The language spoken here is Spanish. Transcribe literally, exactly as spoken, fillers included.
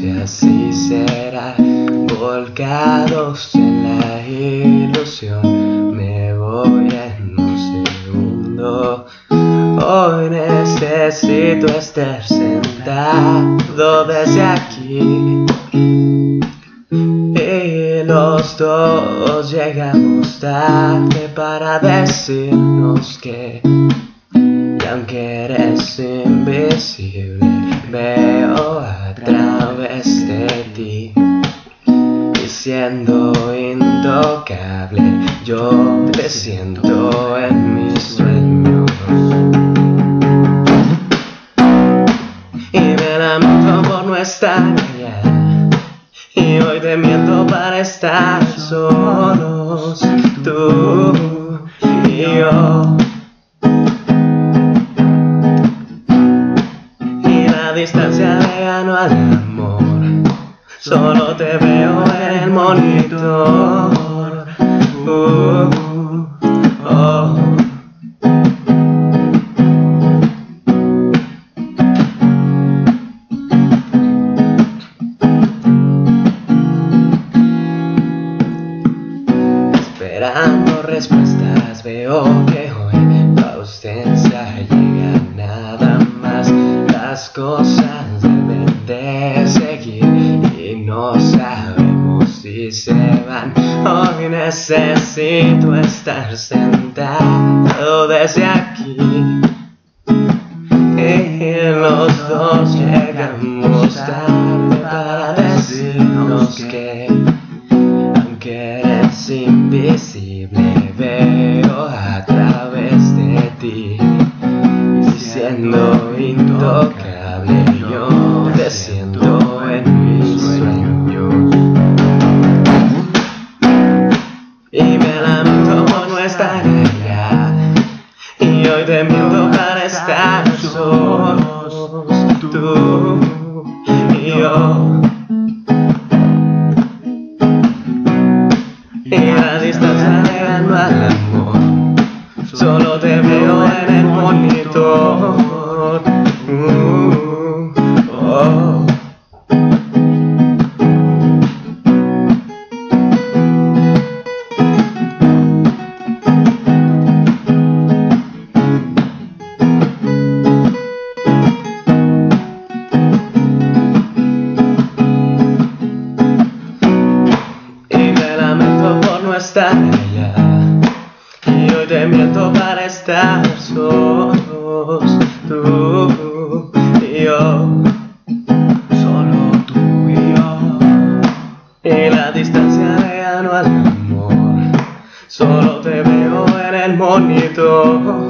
y así será. Volcados en la ilusión, me voy en un segundo. Hoy necesito estar sentado desde aquí, y los dos llegamos tarde para decirnos que, y aunque eres invisible, veo a través de ti. Y siendo intocable, yo te siento en mis sueños. Y me lamento por no estar allá, y hoy te miento para estar solos, tú y yo. Y la distancia le ganó al amor, solo te veo en el monitor. Uh, oh. Esperando respuestas, veo que hoy tu ausencia llega nada más. Las cosas deben de seguir y no sabemos si se van. Hoy necesito estar sentado desde aquí, y los dos llegamos tarde para decirnos que, aunque eres invisible, veo a través de ti. Y siendo intocable, yo te siento en mis sueños. Y me lamento por no estar allá, y hoy te miento para estar solos, tú y yo. Y la distancia le ganó al amor, solo te veo en el monitor. Uh, oh. Estar allá, y hoy te miento para estar solos, tú y yo, solo tú y yo. Y la distancia le ganó al amor, solo te veo en el monitor.